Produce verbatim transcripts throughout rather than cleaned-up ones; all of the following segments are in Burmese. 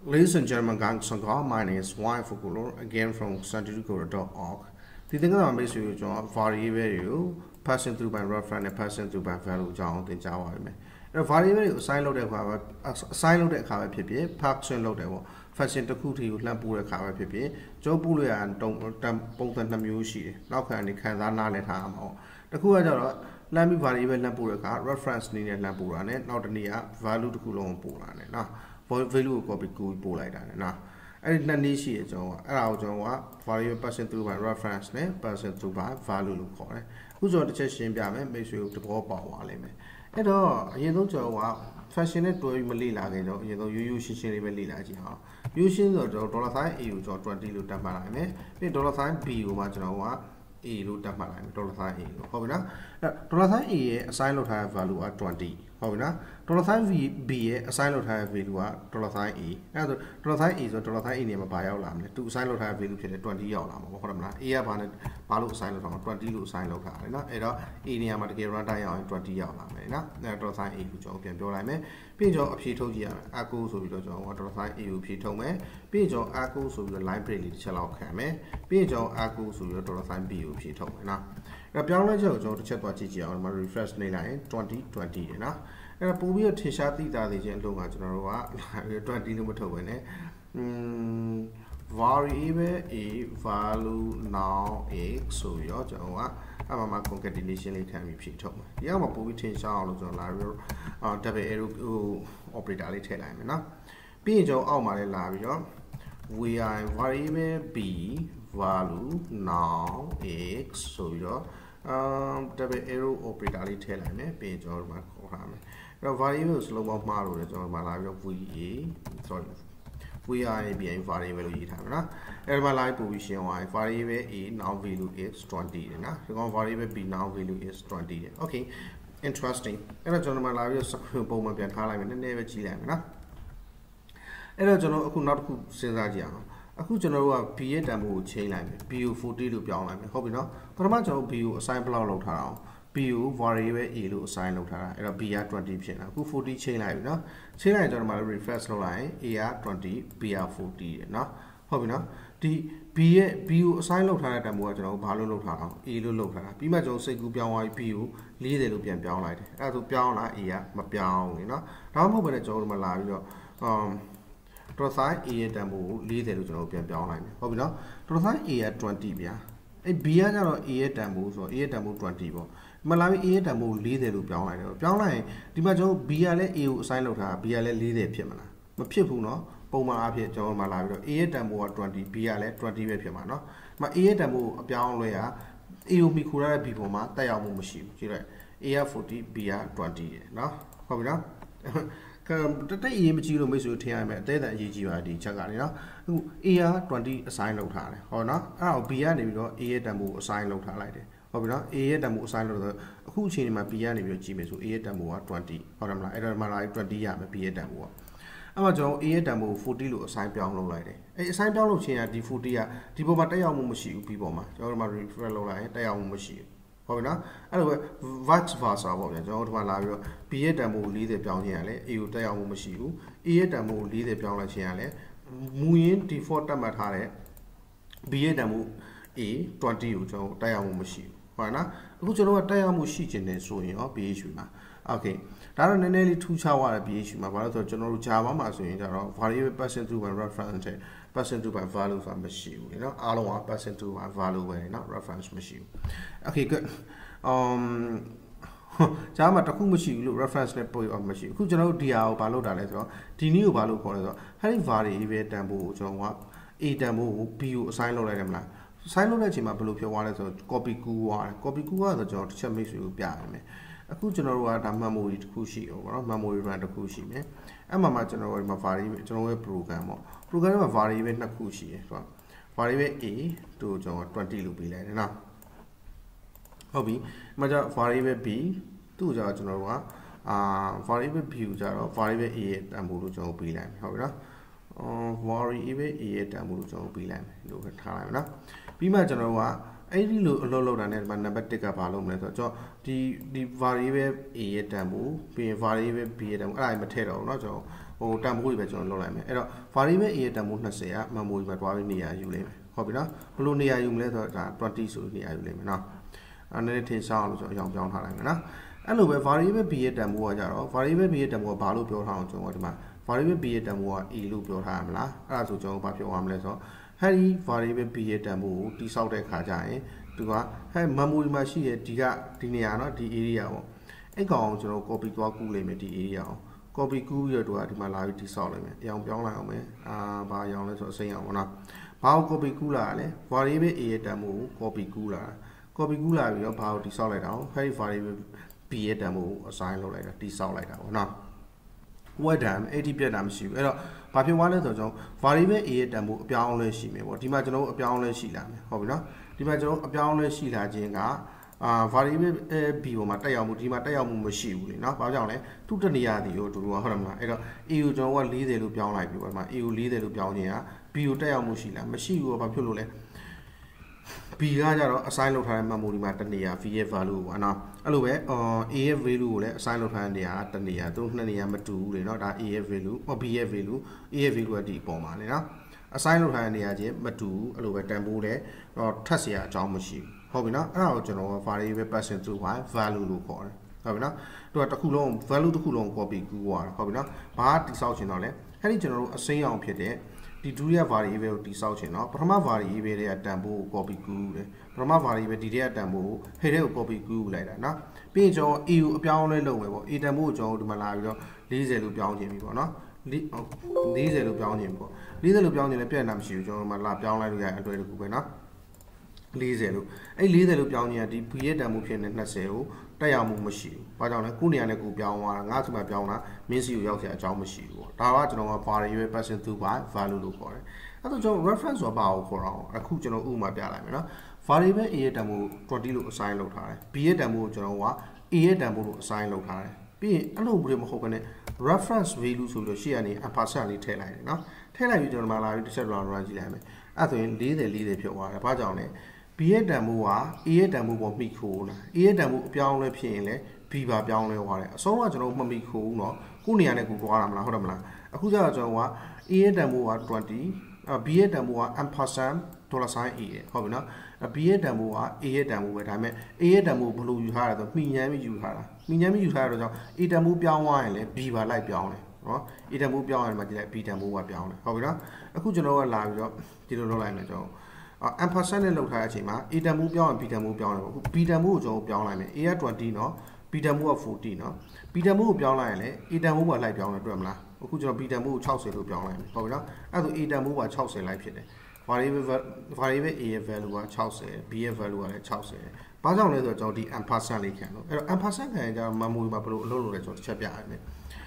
Ladies and gentlemen, my name is Y Fukulo, again from scientific dot org. The thing that makes you variable passing through by reference and passing through by value down the Java. A variable sign load a sign load a car P P, parks and load a fashion to cootie with Lampura car P P, Joe Bulia and don't both and the music. Now can you can not let harm or the Kuadara. Lambi variable Lampura car, reference near Lampurane, not near value to Kulon Purane. Now, for value copy cool Pulai. Now, I did not initiate our variable person through by reference name, person through by value look for it. Who's on the chest in Biame makes you to go about one limit. And all, you don't know, fascinated to Malila, you know, you use Malila. Using the dollar sign, you draw twenty Lutamarame, the dollar sign B, you want to know. E root of Malam, dollar sign E. Hovina, dollar sign E, a sign of have value at twenty. Hovina, dollar sign V B, a sign of have value at dollar sign E. And dollar sign E is a dollar sign in a biolam, two sign of have value at twenty yolam, Hormana, E upon Palu sign of twenty loop sign of Carina, Era, Inia Matagera Dial twenty yolam, dollar sign E, which you can do like me. Pijo of Pitogia, Aku, so we don't know what dollar sign E, Pitome, Pijo, Aku, so the library, Chalao Kame, Pijo, Aku, so your dollar sign B. P token. Now, a piano joke to check what you on my refresh line twenty twenty. Now, and a Pubia Tishati that is in Lunga General twenty number variable E value now X so your Java. I'm a concatenation can be P token. Yama Pubi Tisha on Lario or W operator line. Now, Pijo Almare Lavio, we are variable B. Value now X so your um double arrow operator tell me page or my program. The variables low of Maru or my live of V A sorry we are being variable E time. And my live position Y variable E now value is twenty. Now variable B now value is twenty. Okay, interesting. And a general live is a moment and highlight and never G lam. And a general could not cook since Aku general P A demo chain line, P U forty to Pion line, hobby no, but much of P U assign blow load around, P U variable E to assign load around, P R twenty chain, Aku forty chain line, no, chain line general refresh line, A R twenty, P R forty, no, hobby no, the P A P U assign load around and more general Palo load around, E to load around, P Majo say good Pion P U, lead the Lupian Pion light, as to Pion E R, my Pion, you know, I'm hoping it's all my life, um. Trotha E demo lead the European line. Hobby Trotha E at twenty bia. A beer or E demo or E demo twenty. Malawi E demo lead the European line. Pion line, Dimajo B L E sign of her B L lead the Pimana. Ma Pipuno, Poma Apia John Malawi, E demo twenty B L twenty Pimano. Ma E demo a pion layer, E Mikura Pipoma, Diamo machine. E forty B R twenty. No? Hobby the image you may see at the G G I D Chagarina, who E R twenty assign load high, or not? I'll be an E demo assign load highlighted. Or not E demo assign load who chain my piano with G so E demo twenty, or I'm like my life twenty yam P A demo. I'm a Joe E demo forty low assign piano low light. A sign down chain at the forty, Tipo Mataya Mushi, people, or my fellow light, they are machine. Hobby anyway, Vax Vasa, what my live, P A demo lead the piano, you tell Mushi, E demo lead the piano, Muin default Tamatare, B A demo E twenty, you tell Mushi. Why not? Who's know what Tayamushi in so in or B H. Okay, that are nearly two shower B H. My brother general Java, my son, variable person to my reference, person to my value from machine, you know, I don't want person to my value way, not reference machine. Okay, good. Um, Jama Takumashi reference network of machine. Could you know Diao Balo Daleto, the new Balo Corridor, having variable demo, John what? A demo, P U, sign load item. Sign load item, I believe you wanted to copy Gua, copy Gua, the George Chamis will be me. A good general memory to Kushi or memory run to Kushi, me. I'm a general variable general program. Program a variable Nakushi. Variable A to twenty lupi now. Hobby, Maja variable B to general variable B, variable A and Muru B line. However, variable A and Muru B line. Look at time. Be my general. I low low than my number take up a long letter. So the the variable A demo, be a variable B demo, I material, not so ဟိုတန်ဖိုးတွေပဲကျွန်တော်လုပ်လိုက်မယ်အဲ့တော့ variable a ရဲ့တန်ဖိုးtwentyက memory မှာတွားပြီးနေရာယူလိမ့်မယ်ဟုတ်ပြီနော်ဘယ်လိုနေရာယူမလဲဆိုတော့ဒါtwentyဆိုနေရာယူလိမ့်မယ်နော်အဲ့ဒါနဲ့ထင်ရှားအောင်လို့ကျွန်တော်အရောင်ပြောင်းထားလိုက်မယ်နော်အဲ့လိုပဲ variable b ရဲ့တန်ဖိုးကကြတော့ variable b ရဲ့တန်ဖိုးကဘာလို့ပြောထားအောင်ကျွန်တော်ဒီမှာ variable b ရဲ့တန်ဖိုးက a လို့ပြောထားရမလားအဲ့ဒါဆိုကျွန်တော်ဘာပြောရမလဲဆိုတော့ဟဲ့ဒီ variable b ရဲ့တန်ဖိုးကိုတိစောက်တဲ့ခါကျရင်သူကဟဲ့ memory မှာရှိတဲ့ဒီကဒီနေရာနော်ဒီ area ပေါ့အဲ့ကောင်ကိုကျွန်တော် copy သွားကူးလိုက်မယ်ဒီ area ကို copy ကူးပြီးတော့ဒီမှာလာပြီးတိစောက်လိုက်မယ်အရောင်ပြောင်းလိုက်အောင်မယ်အာဘာအရောင်လဲဆိုတော့အစိမ်းအောင်ပေါ့နော်ဘာကို copy ကူးလာလဲ variable a ရဲ့တန်ဖိုးကို copy ကူးလာ copy ကူးလာပြီးတော့ဘာကိုတိစောက်လိုက်တာဟဲ့ဒီ variable b ရဲ့တန်ဖိုးကို assign လုပ်လိုက်တာတိစောက်လိုက်တာပေါ့နော်word dam eighty ပြတ်တာမရှိဘူးအဲ့တော့ဘာဖြစ်သွားလဲဆိုတော့ကျွန်တော် variable a ရဲ့တန်ဖိုးအပြောင်းလဲရှိမယ်ပေါ့ဒီမှာကျွန်တော်အပြောင်းလဲရှိလာမယ်ဟုတ်ပြီနော်ဒီမှာကျွန်တော်အပြောင်းလဲရှိလာခြင်းကအာ variable b ပေါ်မှာတက်ရောက်မှုဒီမှာတက်ရောက်မှုမရှိဘူးလေเนาะဘာကြောင့်လဲသူ့တနေရာဒီကိုတူတူဟုတ်တယ်မလားအဲ့တော့ a ကိုကျွန်တော်ကfortyလို့ပြောင်းလိုက်ပြီပေါ့ဒီမှာ a ကိုfortyလို့ပြောင်းခြင်းက b ကိုတက်ရောက်မှုရှိလားမရှိဘူးဘာဖြစ်လို့လဲ b ကကြတော့ assign လုပ်ထားတဲ့ memory မှာတနေရာ v ရဲ့ value ပေါ့နော်အဲ့လိုပဲ a ရဲ့ value ကိုလည်း assign လုပ်ထားတဲ့နေရာတနေရာသူတို့နှစ်နေရာမတူဘူးလေเนาะဒါ a ရဲ့ value ဟော b ရဲ့ value a ရဲ့ value ကဒီအပေါ်မှာလေเนาะ assign လုပ်ထားတဲ့နေရာချင်းမတူဘူးအဲ့လိုပဲတန်ဖိုးလည်းတော့ထပ်เสียအကြောင်းမရှိဘူးဟုတ်ပြီနော်အဲ့ဒါကိုကျွန်တော် variable passing through by value လို့ခေါ်တယ်ဟုတ်ပြီနော်သူကတစ်ခုလုံး value တစ်ခုလုံး copy ကူးသွားတာဟုတ်ပြီနော်ဘာတိစောက်ချင်တော့လဲအဲ့ဒီကျွန်တော်တို့အစိမ်းအောင်ဖြစ်တဲ့ဒီဒုတိယ variable ကိုတိစောက်ချင်တော့ပထမ variable တွေကတန်ဖိုးကို copy ကူးတယ်ပထမ variable ဒီတည်းကတန်ဖိုးကိုဟဲ့တဲ့ကို copy ကူးလိုက်တာနော်ပြီးရင်ကျွန်တော် a ကိုအပြောင်းလဲလုပ်မယ်ပေါ့ a တန်ဖိုးကိုကျွန်တော်ဒီမှာလာပြီးတော့fortyလို့ပြောင်းခြင်းပြီပေါ့နော်fortyလို့ပြောင်းခြင်းပေါ့fortyလို့ပြောင်းခြင်းလည်းပြည့်နေတာမရှိဘူးကျွန်တော်ဒီမှာလာပြောင်းလိုက်လို့ရအတွေ့အကြုံပဲနော်fortyလို့အဲ့fortyလို့ပြောင်းခြင်းကဒီ b ရဲ့တန်ဖိုးဖြစ်နေtwentyကိုတက်ရောက်မှုမရှိဘူး။ဘာကြောင့်လဲကိုနေရာနဲ့ကိုပြောင်းသွားတာငါ့ဆီမှာပြောင်းတာမင်းစီကိုရောက်เสียအကြောင်းမရှိဘူးပေါ့။ဒါကကျွန်တော်က variable passing through by value လို့ခေါ်တယ်။အဲ့တော့ကျွန်တော် reference ဆိုတာဘာကိုခေါ်တော့အခုကျွန်တော်ဥပမာပြလိုက်မယ်နော်။ variable a ရဲ့တန်ဖိုးtwentyလို့ assign လုပ်ထားတယ်။ b ရဲ့တန်ဖိုးကိုကျွန်တော်က a ရဲ့တန်ဖိုးလို့ assign လုပ်ထားတယ်။ပြီးရင်အဲ့လိုဘူးမဟုတ်ဘဲနဲ့ reference value ဆိုပြီးတော့ရှေ့ကနေ ampersand လေးထည့်လိုက်တယ်နော်။ထည့်လိုက်ပြီးကျွန်တော်မှလာပြီးတစ်ချက် run run ကြည့်လိုက်မယ်။အဲ့ဆိုရင်forty fortyဖြစ်သွားတယ်။ဘာကြောင့်လဲb ရဲ့တန်ဖိုးက a ရဲ့တန်ဖိုးပေါ်မိခိုးလား a ရဲ့တန်ဖိုးအပြောင်းလဲဖြစ်ရင်လည်း b ပါပြောင်းလဲသွားတယ်အဆုံးကကျွန်တော်မမိခိုးဘူးเนาะကိုနေရာနဲ့ကိုသွားတာမလားဟုတ်တယ်မလားအခုကျတော့ကျွန်တော်က a ရဲ့တန်ဖိုးကtwenty b ရဲ့တန်ဖိုးက ampersand dollar sign a ဟုတ်ပြီเนาะ b ရဲ့တန်ဖိုးက a ရဲ့တန်ဖိုးပဲဒါပေမဲ့ a ရဲ့တန်ဖိုးဘယ်လိုယူထားတာဆိုမှီညမ်းပြီးယူထားတာမှီညမ်းပြီးယူထားရတော့ကြောင့် a တန်ဖိုးပြောင်းသွားရင်လည်း b ပါလိုက်ပြောင်းတယ်เนาะ a တန်ဖိုးပြောင်းရင်မှကြည့်လိုက် b တန်ဖိုးကပြောင်းတယ်ဟုတ်ပြီเนาะအခုကျွန်တော်ကလာပြီးတော့ဒီလိုလုပ်လိုက်မယ်ကျွန်တော်ampersand နဲ့လောက်ထားတဲ့အချိန်မှာ a တန်ဖိုးပြောင်းရင် b တန်ဖိုးပြောင်းတယ်ပေါ့အခု b တန်ဖိုးကိုကျွန်တော်ပြောင်းလိုက်မယ် a ကtwentyเนาะ b တန်ဖိုးကfortyเนาะ b တန်ဖိုးကိုပြောင်းလိုက်ရင်လည်း a တန်ဖိုးပါလိုက်ပြောင်းတယ်တွေ့မလားအခုကျွန်တော် b တန်ဖိုးကိုsixtyလို့ပြောင်းလိုက်မယ်ဟုတ်ပြီเนาะအဲ့ဒါဆို a တန်ဖိုးပါsixtyလိုက်ဖြစ်တယ် variable variable a ရဲ့ valueကsixty b ရဲ့ valueကလည်းsixtyဘာကြောင့်လဲဆိုတော့ကျွန်တော်ဒီ ampersand လေးခံလို့အဲ့တော့ ampersand ခံရင်ကျတော့ memory မှာဘယ်လိုအလုပ်လုပ်လဲကျွန်တော်တစ်ချက်ပြရမယ်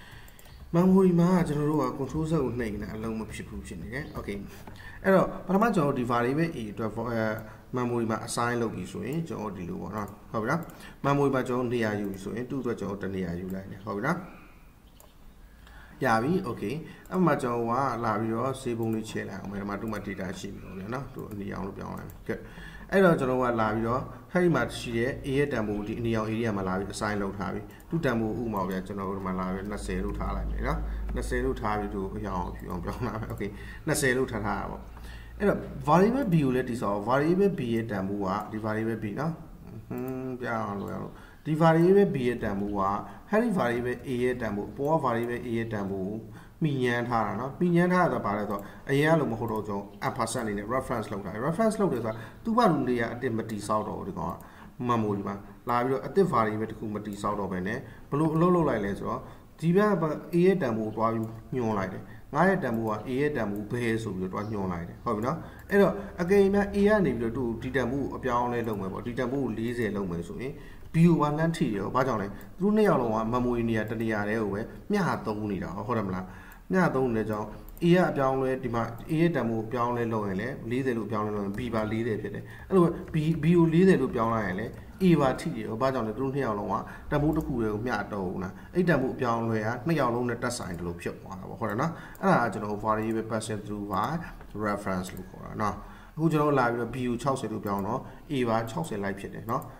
memory မှာကျွန်တော်တို့က control Z ကိုနှိပ်နေတာအလုံးမဖြစ်ဘူးဖြစ်နေတယ် okay အဲ့တော့ပထမကျွန်တော်ဒီ variable a အတွက် memory မှာ assign လုပ်ပြီးဆိုရင်ကျွန်တော်ဒီလိုပေါ့နော်ဟုတ်ပြီလား memory မှာကျွန်တော်နေရာယူပြီးဆိုရင်သူ့အတွက်ကျွန်တော်တနေရာယူလိုက်တယ်ဟုတ်ပြီလားရပြီ okay အဲ့မှာကျွန်တော်ကလာပြီးတော့ save ပုံလေးချဲလိုက်အောင်မယ်ဒီမှာသူ့မှာ data ရှိပြီပေါ့ဗျာနော်သူအနေအောင်လို့ပြောင်းလိုက်မယ် good အဲ့တော့ကျွန်တော်ကလာပြီးတော့အဲ့ဒီမှာရှိတဲ့ a ရဲ့တန်ဖိုးဒီအနေအောင် area မှာလာပြီး assign လုပ်ထားပြီသူ့တန်ဖိုးဥမာဗျာကျွန်တော်ဒီမှာလာပြီးtwentyလို့ထားလိုက်မယ်နော်twentyလို့ထားပြီးသူအရောင်ဖြူအောင်ပြောင်းလာမယ် okay twentyလို့ထားထားတာပေါ့အဲ့တော့ variable b ကိုလည်းတည်ဆောက် variable b ရဲ့တန်ဖိုးကဒီ variable b နော်ဟွန်းပြအောင်လို့ရအောင်ဒီ variable b ရဲ့တန်ဖိုးကအဲ့ဒီ variable a ရဲ့တန်ဖိုးပေါ်က variable a ရဲ့တန်ဖိုးမိညမ်းထားတာเนาะမိညမ်းထားတာပါလဲဆိုတော့အရင်ကလို့မဟုတ်တော့ကျွန်တော် ampersand အနေနဲ့ reference လုပ်တာ reference လုပ်တယ်ဆိုတာသူ့ဘာလူတွေကအတစ်မတီးဆောက်တော့ဒီကောင်က memory မှာလာပြီးတော့အတစ် variable တခုမတီးဆောက်တော့ပဲねဘလို့အလုပ်လုပ်လိုက်လဲဆိုတော့ဒီဘက် a ရဲ့တန်ဖိုးတွားပြီးညွှန်လိုက်တယ်ငါရဲ့တန်ဖိုးက a ရဲ့တန်ဖိုးဘယ်ဆိုပြီးတော့တွားညွှန်လိုက်တယ်ဟုတ်ပြီเนาะအဲ့တော့အကယ်၍များ a ကနေပြီးတော့သူ့ဒီတန်ဖိုးကိုအပြောင်းလဲလုပ်မယ်ပေါ့ဒီတန်ဖိုးကိုfortyလုပ်မယ်ဆိုရင် b ကိုပါလမ်းထိရောဘာကြောင့်လဲသူတို့နှစ်ယောက်လုံးက memory နေရာတနေရာတည်းကိုပဲမျှသုံးနေတာဟုတ်တယ်မလားမျှသုံးနေတဲ့ကြောင့် a ရအပြောင်းလဲဒီမှာ a ရဲ့တန်ဖိုးပြောင်းလဲလုပ်ရင်လည်းfortyလို့ပြောင်းလဲလုပ်ရင် b ပါfortyဖြစ်တယ်အဲ့လိုပဲ b b ကိုfortyလို့ပြောင်းလိုက်ရင်လည်း a ပါထိတယ်ဘာကြောင့်လဲသူတို့နှစ်ယောက်လုံးကတန်ဖိုးတစ်ခုတည်းကိုမျှတော့ဘူးလားအဲ့တန်ဖိုးအပြောင်းလဲကနှစ်ယောက်လုံးနဲ့တက်ဆိုင်တယ်လို့ဖြစ်သွားတာပေါ့ဟုတ်တယ်နော်အဲ့ဒါကကျွန်တော် variable passing through by reference လို့ခေါ်တာနော်အခုကျွန်တော်လာပြီးတော့ b ကိုsixtyလို့ပြောင်းတော့ a ပါsixtyလိုက်ဖြစ်တယ်နော်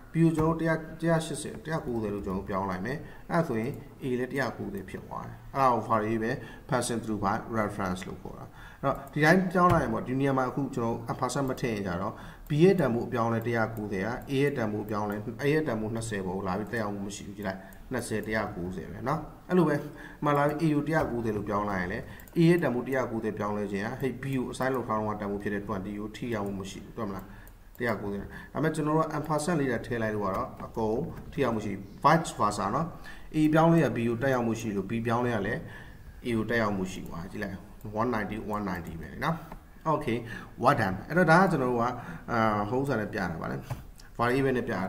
B ကိုကျွန်တော်one eighty one ninetyလို့ကျွန်တော်ပြောင်းလိုက်မယ်အဲ့ဆိုရင် A လည်းone ninetyဖြစ်သွားတယ်အဲ့ဒါကို variable ပဲ passing through by reference လို့ခေါ်တာအဲ့တော့ဒီတိုင်းပြောင်းလိုက်ရင်ပေါ့ဒီနေရာမှာအခုကျွန်တော် percent မထည့်ရင်ကြတော့ B ရဲ့တန်ဖိုးအပြောင်းလဲone ninetyက A ရဲ့တန်ဖိုးပြောင်းလဲ A ရဲ့တန်ဖိုးtwentyပေါ့လာပြီးတက်အောင်မရှိဘူးကြည့်လိုက်twenty one ninetyပဲเนาะအဲ့လိုပဲမှလာပြီး A ကိုone ninetyလို့ပြောင်းလိုက်ရင်လေ A ရဲ့တန်ဖိုးone ninetyပြောင်းလဲခြင်းဟဲ့ B ကို assign လုပ်ထားတော့တန်ဖိုးဖြစ်တဲ့twentyကိုထိရောက်မှုမရှိဘူးတွေ့မလားone ninetyဒါပေမဲ့ကျွန်တော်တို့ ampersand လေးထည့်လိုက်လို့ကတော့အကုန်ထိရောက်မှုရှိ vice versa เนาะ A ပြောင်းလဲရ B ကိုတက်ရောက်မှုရှိလို့ B ပြောင်းလဲရလဲ A ကိုတက်ရောက်မှုရှိပါကြည့်လိုက်one ninety one ninetyပဲเนาะ okay what done အဲ့တော့ဒါကကျွန်တော်တို့ကအာ home စာနဲ့ပြတာပါလေ variable နဲ့ပြ